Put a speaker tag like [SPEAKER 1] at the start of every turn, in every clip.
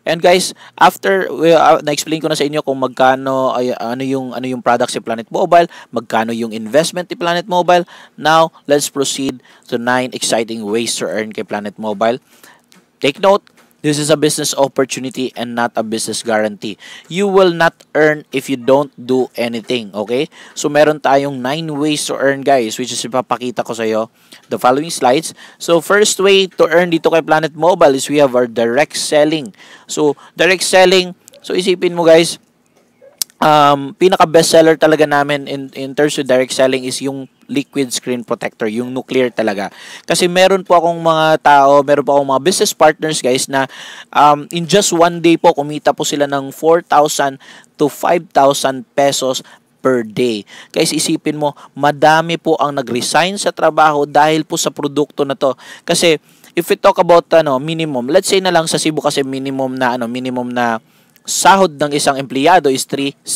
[SPEAKER 1] And guys, after na-explain ko na sa inyo kung magkano ay ano yung product si Planet Mobile, magkano yung investment ni Planet Mobile. Now, let's proceed to 9 exciting ways to earn kay Planet Mobile. Take note, this is a business opportunity and not a business guarantee. You will not earn if you don't do anything, okay? So, meron tayong 9 ways to earn, guys, which is ipapakita ko sa iyo the following slides. So, first way to earn dito kay Planet Mobile is we have our direct selling. So, direct selling, so isipin mo, guys, pinaka bestseller talaga namin in terms of direct selling is yung liquid screen protector, yung nuclear talaga. Kasi meron po akong mga business partners, guys, na in just one day po kumita po sila ng 4,000 to 5,000 pesos per day. Guys, isipin mo, madami po ang nag-resign sa trabaho dahil po sa produkto na to. Kasi if we talk about minimum, let's say na lang sa Cebu kasi minimum na sahod ng isang empleyado is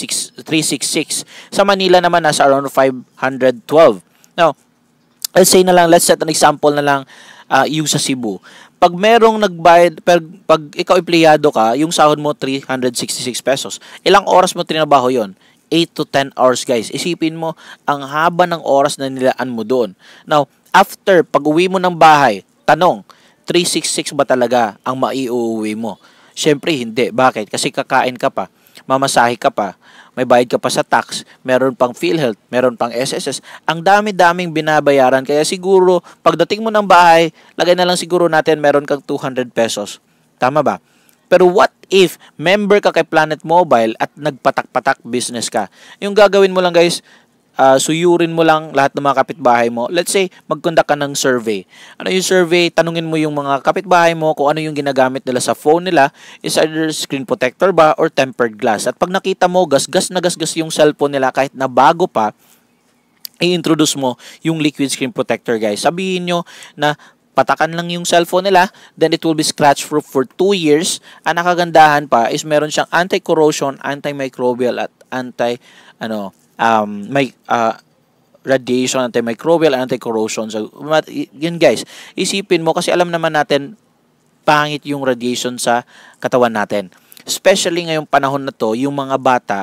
[SPEAKER 1] 366. Sa Manila naman nasa around 512. Now, let's set an example na lang yung sa Cebu. Pag merong nagbayad, pag ikaw empleyado ka, yung sahod mo 366 pesos. Ilang oras mo trinabaho yon? 8 to 10 hours, guys. Isipin mo, ang haba ng oras na nilaan mo doon. Now, after, pag uwi mo ng bahay, tanong, 366 ba talaga ang maiuwi mo? Siyempre, hindi. Bakit? Kasi kakain ka pa, mamasahe ka pa, may bayad ka pa sa tax, meron pang PhilHealth, meron pang SSS. Ang dami-daming binabayaran. Kaya siguro, pagdating mo ng bahay, lagay na lang siguro natin meron kang 200 pesos. Tama ba? Pero what if member ka kay Planet Mobile at nagpatak-patak business ka? Yung gagawin mo lang, guys, suyurin mo lang lahat ng mga kapitbahay mo. Let's say, mag-conduct ka ng survey. Ano yung survey? Tanungin mo yung mga kapitbahay mo kung ano yung ginagamit nila sa phone nila. Is either screen protector ba or tempered glass. At pag nakita mo, gasgas na gasgas yung cellphone nila kahit na bago pa, i-introduce mo yung liquid screen protector, guys. Sabihin nyo na patakan lang yung cellphone nila, then it will be scratch proof for 2 years. Ang nakagandahan pa is meron siyang anti-corrosion, antimicrobial at may radiation, antimicrobial, anti-corrosion. So, yun, guys, isipin mo kasi alam naman natin pangit yung radiation sa katawan natin. Especially ngayong panahon na to, yung mga bata,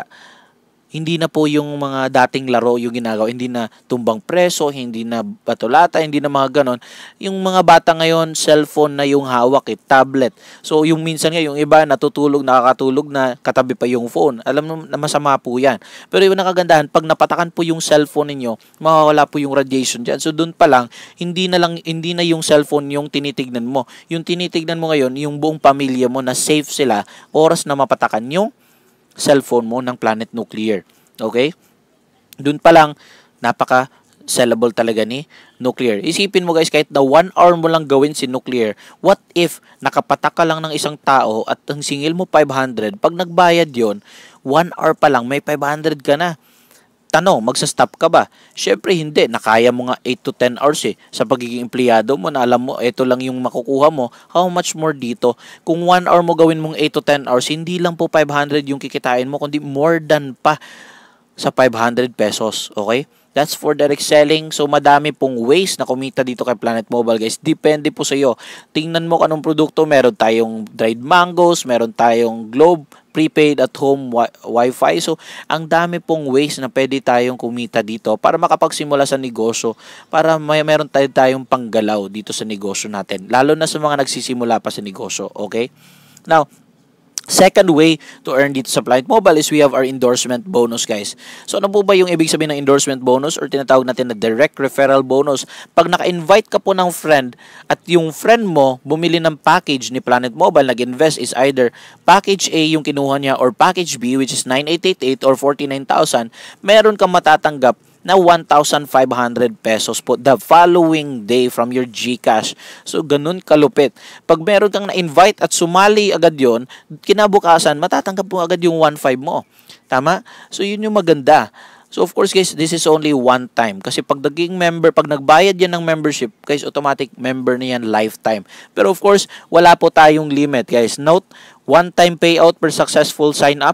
[SPEAKER 1] hindi na po yung mga dating laro yung ginagawa. Hindi na tumbang preso, hindi na batulata, hindi na mga ganon. Yung mga bata ngayon, cellphone na yung hawak, tablet. So, yung minsan nga, yung iba nakakatulog na katabi pa yung phone. Alam mo na masama po yan. Pero yung nakagandahan, pag napatakan po yung cellphone ninyo, mawawala po yung radiation dyan. So, dun pa lang, hindi na yung cellphone yung tinitignan mo. Yung tinitignan mo ngayon, yung buong pamilya mo na safe sila, oras na mapatakan yung cellphone mo ng Planet Nuclear. Okay? Doon pa lang, napaka-sellable talaga ni Nuclear. Isipin mo, guys, kahit na 1 hour mo lang gawin si Nuclear, what if nakapatak ka lang ng isang tao at ang singil mo 500, pag nagbayad yon 1 hour pa lang, may 500 ka na. Tanong, magsa-stop ka ba? Syempre hindi, nakaya mo nga 8 to 10 hours sa pagiging empleyado mo na alam mo, ito lang yung makukuha mo, how much more dito? Kung 1 hour mo gawin mong 8 to 10 hours, hindi lang po 500 yung kikitain mo, kundi more than pa sa 500 pesos, okay? That's for direct selling. So, madami pong ways na kumita dito kay Planet Mobile, guys. Depende po sa iyo. Tingnan mo kung anong produkto. Meron tayong dried mangoes, meron tayong Globe, prepaid at home Wi-Fi. So, ang dami pong ways na pwede tayong kumita dito para makapagsimula sa negosyo, para meron tayong panggalaw dito sa negosyo natin. Lalo na sa mga nagsisimula pa sa negosyo, okay? Now, second way to earn dito sa Planet Mobile is we have our endorsement bonus, guys. So, ano po ba yung ibig sabihin ng endorsement bonus or tinatawag natin na direct referral bonus? Pag naka-invite ka po ng friend at yung friend mo bumili ng package ni Planet Mobile, nag-invest is either package A yung kinuha niya or package B which is 9,888 or 49,000, meron kang matatanggap na 1,500 pesos po the following day from your GCash. So, ganun kalupit. Pag meron kang na-invite at sumali agad yon, kinabukasan, matatanggap mo agad yung 1,500 mo. Tama? So, yun yung maganda. So, of course, guys, this is only one time. Kasi pag naging member, pag nagbayad yan ng membership, guys, automatic member na yan lifetime. Pero, of course, wala po tayong limit, guys. Note, one-time payout per successful sign-up.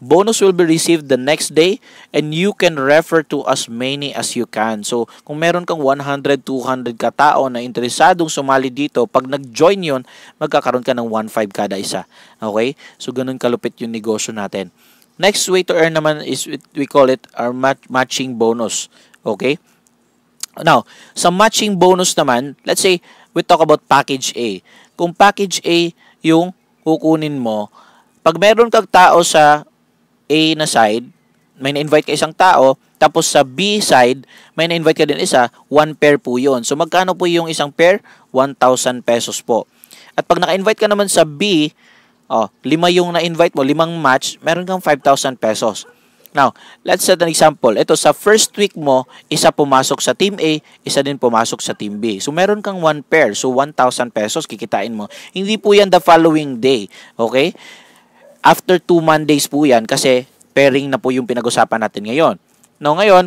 [SPEAKER 1] Bonus will be received the next day and you can refer to as many as you can. So, kung meron kang 100, 200 katao na interesadong sumali dito, pag nag-join yon, magkakaroon ka ng 1.5 kada isa. Okay? So, ganun kalupit yung negosyo natin. Next way to earn naman is, we call it our matching bonus. Okay? Now, sa matching bonus naman, let's say, we talk about package A. Kung package A yung kukunin mo, pag meron kang tao sa A na side, may na-invite ka isang tao, tapos sa B side, may na-invite ka din isa, 1 pair po yun. So, magkano po yung isang pair? 1,000 pesos po. At pag naka-invite ka naman sa B, 5 yung na-invite mo, 5 match, meron kang 5,000 pesos. Now, let's set an example. Ito, sa first week mo, isa pumasok sa Team A, isa din pumasok sa Team B. So, meron kang 1 pair. So, 1,000 pesos kikitain mo. Hindi po yan the following day. Okay? After 2 Mondays po yan kasi pairing na po yung pinag-usapan natin ngayon. Now, ngayon,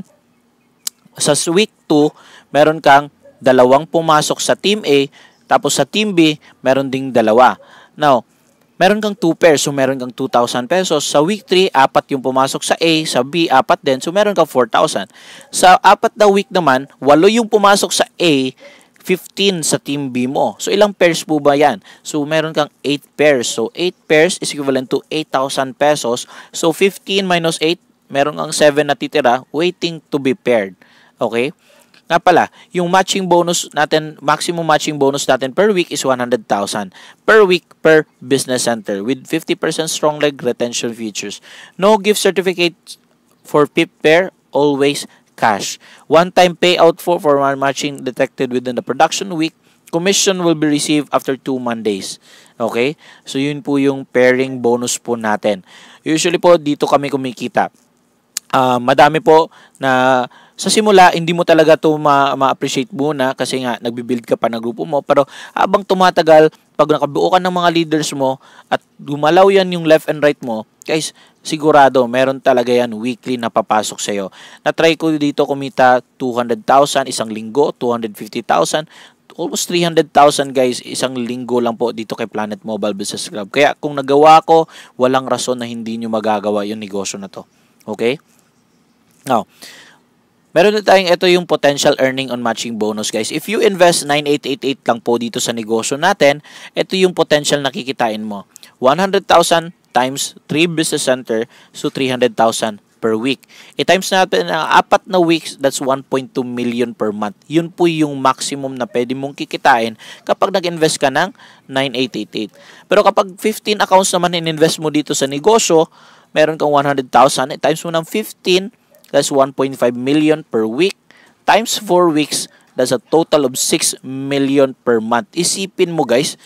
[SPEAKER 1] sa week 2, meron kang 2 pumasok sa Team A, tapos sa Team B, meron ding 2. Now, meron kang 2 pairs, so meron kang 2,000 pesos. Sa week 3, 4 yung pumasok sa A, sa B, 4 din, so meron kang 4,000. Sa 4 na week naman, 8 yung pumasok sa A, 15 sa Team B mo. So, ilang pairs po ba yan? So, meron kang 8 pairs. So, 8 pairs is equivalent to 8,000 pesos. So, 15 minus 8, meron kang 7 na titira waiting to be paired. Okay? Nga pala, yung matching bonus natin, maximum matching bonus natin per week is 100,000 per week per business center with 50% strong leg retention features. No gift certificate for PIP pair, always cash. One-time payout for matching detected within the production week. Commission will be received after 2 Mondays. Okay? So, yun po yung pairing bonus po natin. Usually po, dito kami kumikita. Madami po na sa simula, hindi mo talaga ito ma-appreciate muna kasi nga, nagbibuild ka pa ng grupo mo. Pero habang tumatagal, pag nakabuo ka ng mga leaders mo at gumalaw yan yung left and right mo, guys, sigurado, meron talaga yan weekly na papasok sa'yo. Na-try ko dito kumita 200,000 isang linggo, 250,000, almost 300,000 guys, isang linggo lang po dito kay Planet Mobile Business Club. Kaya kung nagawa ko, walang rason na hindi nyo magagawa yung negosyo na to. Okay? Now, meron na tayong ito yung potential earning on matching bonus guys. If you invest 9,888 lang po dito sa negosyo natin, ito yung potential na kikitain mo. 100,000 times 3 business center, so 300,000 per week. I-times natin ang 4 na weeks, that's 1.2 million per month. Yun po yung maximum na pwede mong kikitain kapag nag-invest ka ng 9,888. Pero kapag 15 accounts naman in-invest mo dito sa negosyo, meron kang 100,000, i-times mo ng 15, that's 1.5 million per week. Times 4 weeks, that's a total of 6 million per month. Isipin mo guys,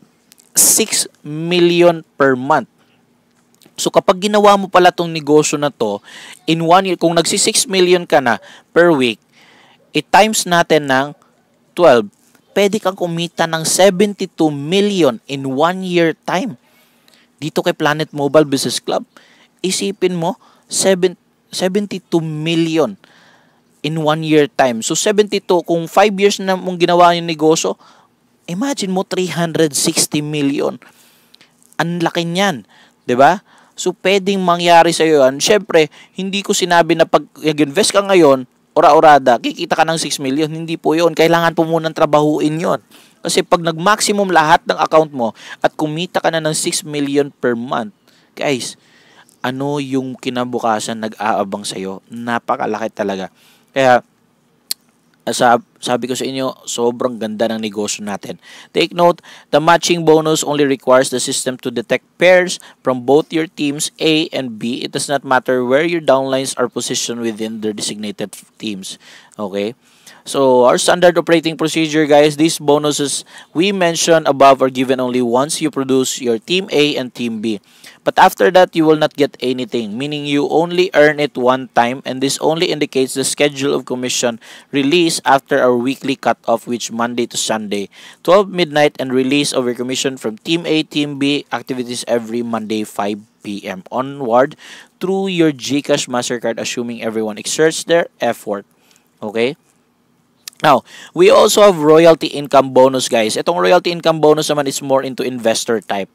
[SPEAKER 1] 6 million per month. So kapag ginawa mo pala tong negosyo na to, in 1 year, kung nagsi 6 million ka na per week, i-times natin ng 12, pwede kang kumita ng 72 million in 1 year time. Dito kay Planet Mobile Business Club, isipin mo, 72 million in 1 year time. So 72, kung 5 years na mong ginawa yung negosyo, imagine mo 360 million. Ang laki niyan, 'di ba? So pwedeng mangyari sa iyo yan. Syempre, hindi ko sinabi na pag invest ka ngayon, ora-orada, kikita ka ng 6 million. Hindi po 'yon. Kailangan po munang trabahuin 'yon. Kasi pag nag-maximum lahat ng account mo at kumita ka na ng 6 million per month, guys, ano yung kinabukasan nag-aabang sa iyo? Napakalaki talaga. Kaya sabi ko sa inyo, sobrang ganda ng negosyo natin. Take note, the matching bonus only requires the system to detect pairs from both your teams A and B. It does not matter where your downlines are positioned within their designated teams. Okay? So, our standard operating procedure, guys, these bonuses we mentioned above are given only once you produce your Team A and Team B. But after that, you will not get anything, meaning you only earn it one time, and this only indicates the schedule of commission release after our weekly cutoff, which Monday to Sunday, 12 midnight, and release of your commission from Team A, Team B activities every Monday, 5 p.m. onward through your GCash MasterCard, assuming everyone exerts their effort. Okay? Now, we also have royalty income bonus, guys. Itong royalty income bonus naman is more into investor type.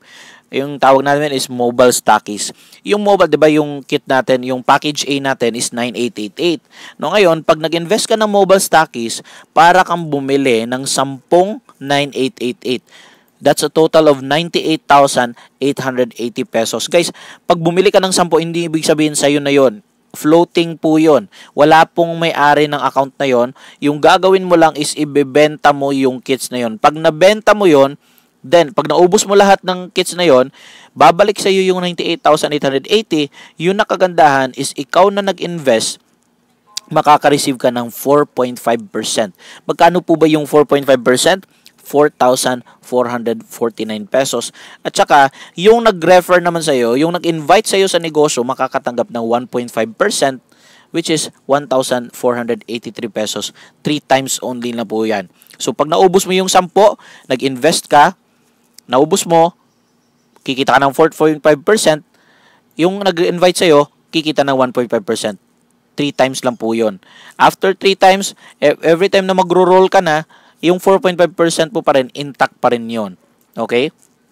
[SPEAKER 1] Yung tawag natin is mobile stockies. Yung mobile, 'di ba, yung kit natin, yung package A natin is 9888. No, ngayon, pag nag-invest ka ng mobile stockies, para kang bumili ng 10 9888. That's a total of 98,880 pesos. Guys, pag bumili ka ng 10, hindi ibig sabihin sa'yo na yon. Floating po yon. Wala pong may-ari ng account na yon. Yung gagawin mo lang is ibebenta mo yung kits na yon. Pag nabenta mo yon, then pag naubos mo lahat ng kits na yon, babalik sa'yo yung 98,880. Yung nakagandahan is ikaw na nag-invest, makaka-receive ka ng 4.5%. Magkano po ba yung 4.5%? 4,449 pesos. At saka, yung nag-refer naman sa'yo, yung nag-invite sa'yo sa negosyo, makakatanggap ng 1.5%, which is 1,483 pesos. 3 times only na po yan. So, pag naubos mo yung 10, nag-invest ka, naubos mo, kikita ka ng 4.5%, yung nag-invite sa'yo, kikita ng 1.5%. 3 times lang po yun. After 3 times, every time na magro-roll ka na, yung 4.5% po pa rin, intact pa rin yun. Okay?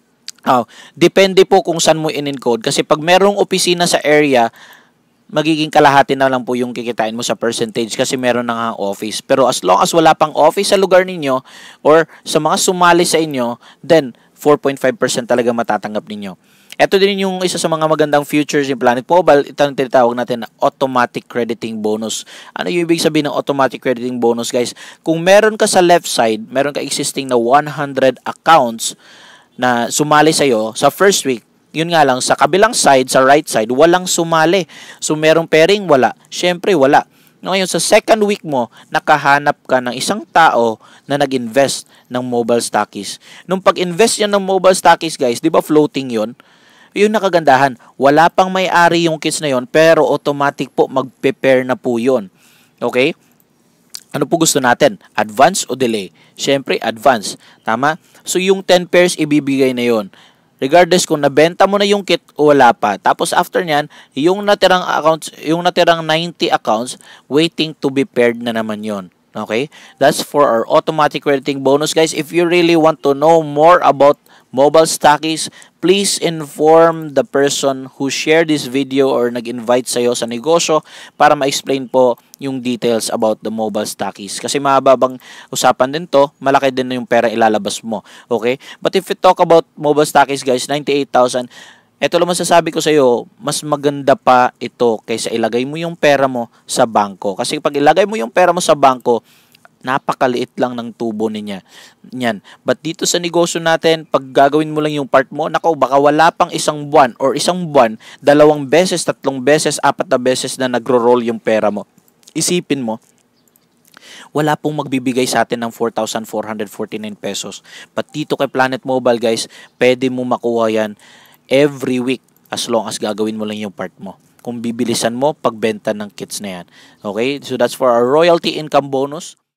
[SPEAKER 1] Depende po kung saan mo in-encode. Kasi pag merong opisina sa area, magiging kalahati na lang po yung kikitain mo sa percentage kasi meron na nga office. Pero as long as wala pang office sa lugar ninyo or sa mga sumali sa inyo, then 4.5% talaga matatanggap ninyo. Ito din yung isa sa mga magandang features ng Planet Mobile. Ito ang tinatawag natin na automatic crediting bonus. Ano yung ibig sabihin ng automatic crediting bonus, guys? Kung meron ka sa left side, meron ka existing na 100 accounts na sumali sa'yo sa first week, yun nga lang, sa kabilang side, sa right side, walang sumali. So, merong pairing? Wala. Syempre, wala. Ngayon, sa second week mo, nakahanap ka ng isang tao na nag-invest ng mobile stockies. Nung pag-invest yan ng mobile stockies, guys, di ba floating yun? Yung nakagandahan, wala pang may-ari yung kits na yon, pero automatic po mag-prepare na po yun. Okay? Ano po gusto natin? Advance o delay? Syempre, advance. Tama? So, yung 10 pairs, ibibigay na yon. Regardless kung nabenta mo na yung kit o wala pa. Tapos, after nyan, yung natirang accounts, yung natirang 90 accounts, waiting to be paired na naman yon. Okay? That's for our automatic crediting bonus, guys. If you really want to know more about mobile stockies, please inform the person who shared this video or nag-invite sa'yo sa negosyo para ma-explain po yung details about the mobile stockies. Kasi mababang usapan din to, malaki din na yung pera ilalabas mo. Okay? But if we talk about mobile stockies, guys, 98,000, ito lang masasabi ko sa'yo, mas maganda pa ito kaysa ilagay mo yung pera mo sa bangko. Kasi pag ilagay mo yung pera mo sa bangko, napakaliit lang ng tubo niya. Yan. But dito sa negosyo natin, pag gagawin mo lang yung part mo, nako, baka wala pang isang buwan or isang buwan, 2 beses, 3 beses, 4 na beses na nagro-roll yung pera mo. Isipin mo, wala pong magbibigay sa atin ng 4,449 pesos. But dito kay Planet Mobile, guys, pwede mo makuha yan every week as long as gagawin mo lang yung part mo. Kung bibilisan mo pagbenta ng kits na yan. Okay? So that's for our royalty income bonus.